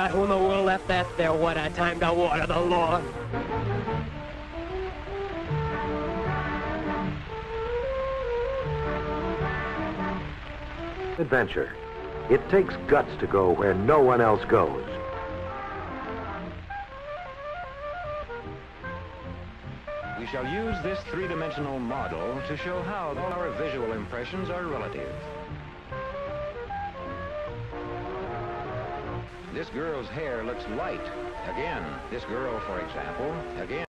God, who in the world left that there? What a time to water the lawn. Adventure. It takes guts to go where no one else goes. We shall use this three-dimensional model to show how all our visual impressions are relative. This girl's hair looks light. Again, this girl, for example, again.